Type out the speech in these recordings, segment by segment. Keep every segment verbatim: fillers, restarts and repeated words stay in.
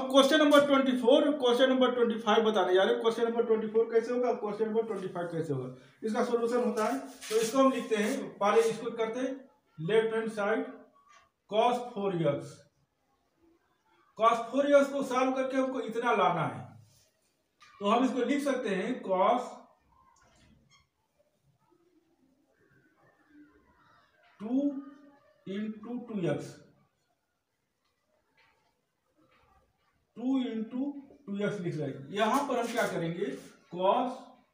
Question number twenty four question number twenty five बताने जा रहे हैं। क्वेश्चन नंबर ट्वेंटी फोर कैसे होगा, क्वेश्चन नंबर ट्वेंटी फाइव कैसे होगा, इसका सॉल्यूशन होता है। तो इसको हम लिखते हैं, पहले इसको करते हैं left hand side cos four x. cos four x को सॉल्व करके हमको इतना लाना है, तो हम इसको लिख सकते हैं cos two into two x, two into two x लिख रहे हैं। यहां पर हम क्या करेंगे, cos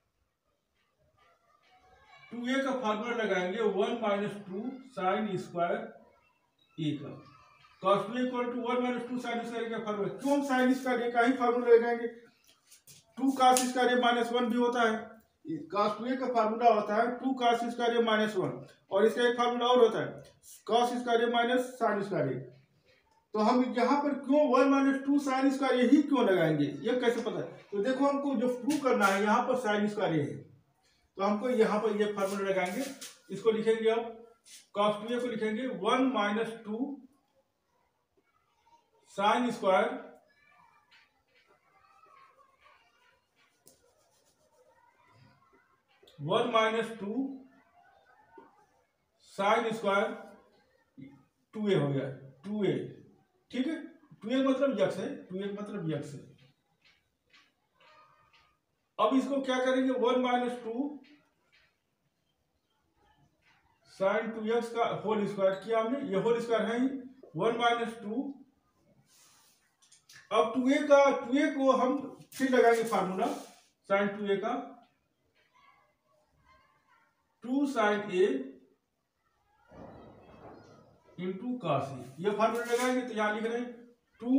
टू ए का फॉर्मूला लगाएंगे one minus two sine square A का। cos two equal to one minus two sine square का फॉर्मूला, क्यों हम साइन स्क्वायर ए का ही फॉर्मूला लगाएंगे। Two cos square A minus one भी होता है, cos टू ए का फॉर्मूला होता है two cos square A minus one, और इसका एक फॉर्मूला और होता है cos square A minus sine square A. तो हम यहाँ पर क्यों one minus two sine square A ही क्यों लगाएंगे, ये कैसे पता है। तो देखो हमको जो प्रूव करना है, यहाँ पर साइन स्क्वायर ए है, तो हमको यहाँ पर ये फॉर्मूला लगाएंगे। इसको लिखेंगे अब cos टू ए को लिखेंगे one minus two sine square one minus two sine square two A हो गया, टू ए, ठीक है। टू ए मतलब यक्स है, टू ए मतलब यक्स है। अब इसको क्या करेंगे, one minus two sine two x का होल स्क्वायर किया हमने, ये होल स्क्वायर है ही, वन माइनस टू। अब टू ए का टू ए को हम फिर लगाएंगे फार्मूला साइन टू ए का, two sine A into cos A, ये फार्मूला लगाएंगे। तो यहां लिख रहे हैं two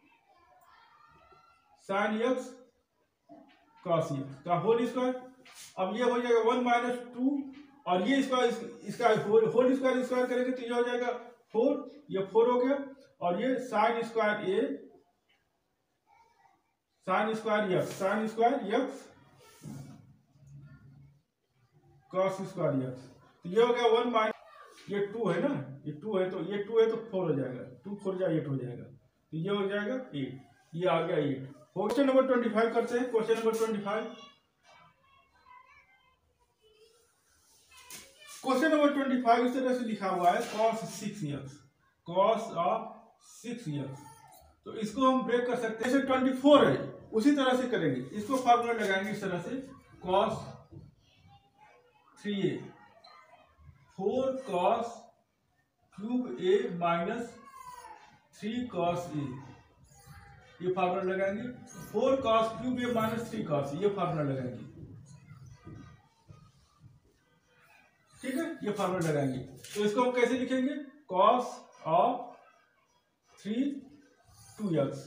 sine x cos x का होल स्क्वायर। अब ये हो जाएगा वन माइनस टू, और ये इसका इस, इसका होल स्क्वायर स्क्वायर करेंगे तो ये हो जाएगा फोर, ये फोर हो गया। और ये sine square A sine square x sine square x cos square x, तो ये हो गया वन माइनस, ये टू है ना, ये टू है तो ये टू है तो फोर हो जाएगा, टू फोर जा एट हो जाएगा, तो ये हो जाएगा एट, ये आ गया eight. Question number twenty five करते हैं। Question number twenty five question number twenty five इस तरह से लिखा हुआ है cos six x, cos of six x. तो इसको हम ब्रेक कर सकते हैं, जैसे ट्वेंटी फोर है उसी तरह से करेंगे। इसको फार्मूला लगाएंगे इस तरह से cos three A four cos cube A minus three cos A, ये फार्मूला लगाएंगे। Four cos cube A minus three cos, ये फार्मूला लगाएंगे, ठीक है, ये फार्मूला लगाएंगे। तो इसको हम कैसे लिखेंगे, cos of three two x,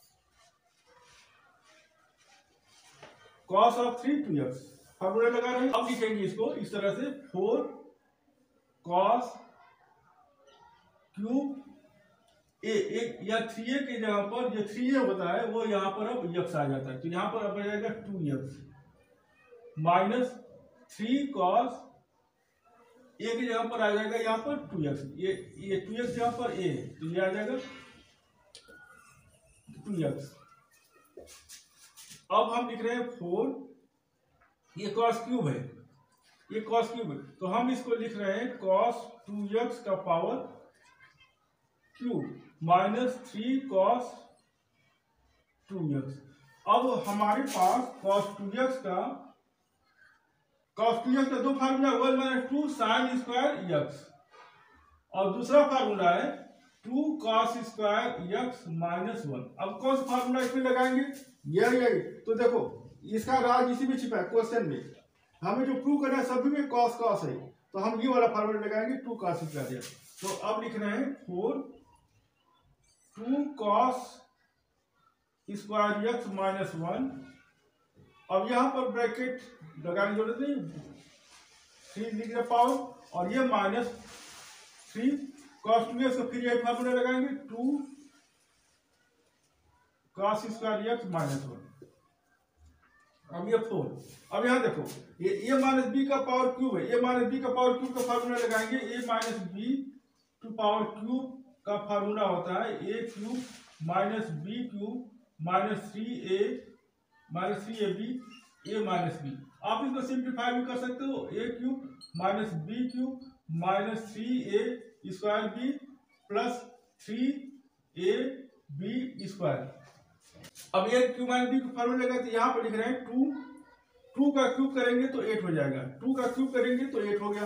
cos of three two x formula लगा रहे हैं। अब लिखेंगे इसको इस तरह से फोर cos क्यूब ए, एक या थ्री ए की जगह पर जो थ्री ए होता है वो यहाँ पर अब एक्स आ जाता है, तो यहाँ पर अब आ जाएगा two x minus three cos A की जगह पर आ जाएगा यहाँ पर टू एक्स, ये ये टू एक्स यहाँ पर ए है तो ये आ जाएगा टू एक्स। अब हम लिख रहे हैं फोर, ये cos क्यूब है, ये cos क्यूब है, तो हम इसको लिख रहे हैं cos टू एक्स का power cube minus three cos two x. अब हमारे पास cos टू एक्स का cos टू एक्स का दो formula, one minus two sine square x, और दूसरा फार्मूला है two cos square x minus one. अब कौन सा फार्मूला इसमें लगाएंगे, यही यही। तो देखो इसका राज इसी में छिपा है, क्वेश्चन में हमें जो प्रूव करना है सभी में cos cos है, तो हम ये वाला फार्मूला लगाएंगे टू cos स्क्वायर एक्स। तो अब लिख रहे हैं four two cos square x minus one. अब यहाँ पर ब्रैकेट लगाने की जरूरत नहीं, थ्री लिख रहे पावर, और ये minus three cos two x, फिर यही फार्मूला लगाएंगे two cos square x minus one. अब ये फोर, अब यहाँ देखो ये ए माइनस बी का पावर क्यूब है, ए माइनस बी का पावर क्यूब का फार्मूला लगाएंगे, A minus B two power cube का फार्मूला होता है A cube minus B cube minus three A minus three A B A minus B. आप इसको सिंप्लीफाई भी कर सकते हो, A cube minus B cube minus three A square B plus three A B square. अब A cube minus B को formula लगा, तो यहाँ पर लिख रहे हैं टू टू का क्यूब करेंगे तो एट हो जाएगा, टू का क्यूब करेंगे तो एट हो गया।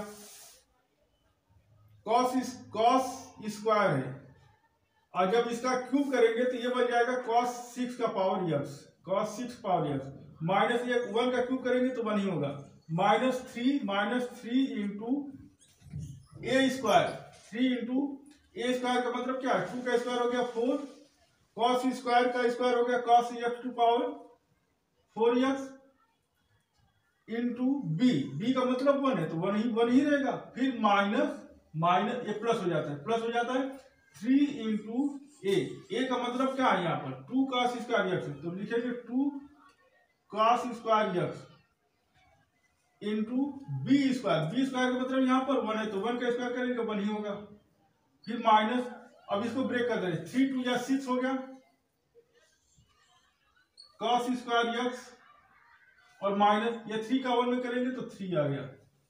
कॉस इस कॉस स्क्वायर है, और जब इसका क्यूब करेंगे तो ये बन जाएगा कॉस सिक्स का power x, cos six power x minus ये वन का क्यूब करेंगे तो वन ही होगा, minus three minus three into A square, three into A square का मतलब क्या है, टू का स्क्वायर हो गया फोर, कॉस स्क्वायर का स्क्वायर हो गया cos x two power four x into B, B का मतलब वन है तो वन ही वन ही रहेगा, फिर माइनस माइनस ये प्लस हो जाता है, प्लस हो जाता है थ्री इंटू ए, ए का मतलब क्या है यहाँ पर टू कॉस स्क्वायर एक्स, तो लिखेंगे two cos square x into B square, B square का मतलब यहाँ पर वन है तो वन का स्क्वायर करेंगे वन ही होगा, फिर माइनस, अब इसको ब्रेक कर देंगे, थ्री टू या सिक्स हो गया कॉस स्क्वायर एक्स और माइनस ये थ्री का वन में करेंगे तो थ्री आ गया।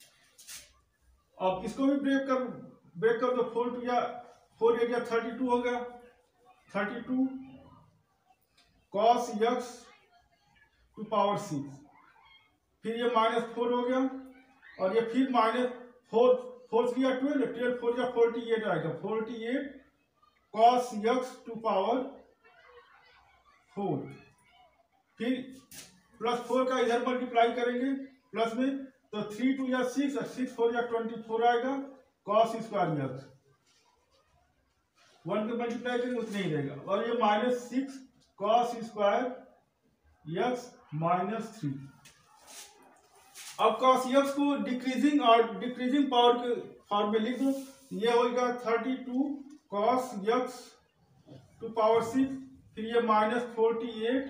अब इसको भी ब्रेक कर ब्रेक कर दो, फोर टू या फोर एट या थर्टी टू हो गया, thirty two cos x two power six, फिर ये माइनस फोर हो गया और ये फिर माइनस फोर, फोर थ्री या ट्वेल्व, ट्वेल्व फोर या फोर्टी एट आएगा, forty eight cos x two power four, फिर प्लस फोर का इधर मल्टीप्लाई करेंगे प्लस में तो थ्री टू या सिक्स, सिक्स फोर या ट्वेंटी फोर आएगा कॉस स्क्वायर एक्स, वन के मल्टीप्लाई करेंगे उतने ही रहेगा, और ये minus six cos square x minus three. अब कॉस एक्स को डिक्रीजिंग और डिक्रीजिंग पावर के फॉर्म में लिख दो, ये होगा thirty two cos x two power six, फिर ये minus forty eight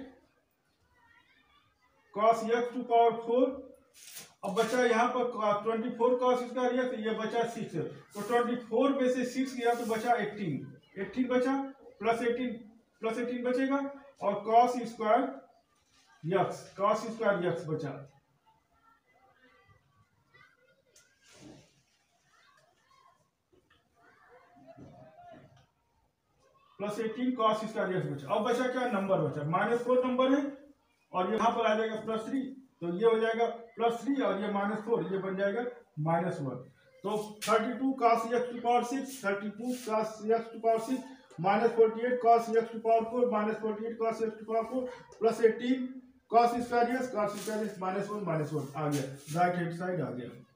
cos x two power four, अब बचा यहाँ पर twenty four cos square x, ये बचा सिक्स, तो ट्वेंटी फोर में से सिक्स गया तो बचा एटीन, एटीन बचा प्लस एटीन प्लस एटीन बचेगा और cos square x, cos square x बचा, plus eighteen cos square x बचा। अब बचा क्या, नंबर बचा माइनस फोर नंबर है और यहाँ पर आ जाएगा प्लस थ्री, तो ये हो जाएगा प्लस थ्री और ये माइनस फोर, ये बन जाएगा माइनस वन। तो thirty two cos x two power six, thirty two cos x two power six minus forty eight cos x two power four minus forty eight cos x two power four plus eighteen cos square x, cos square x minus one minus one आ गया, right hand side आ गया।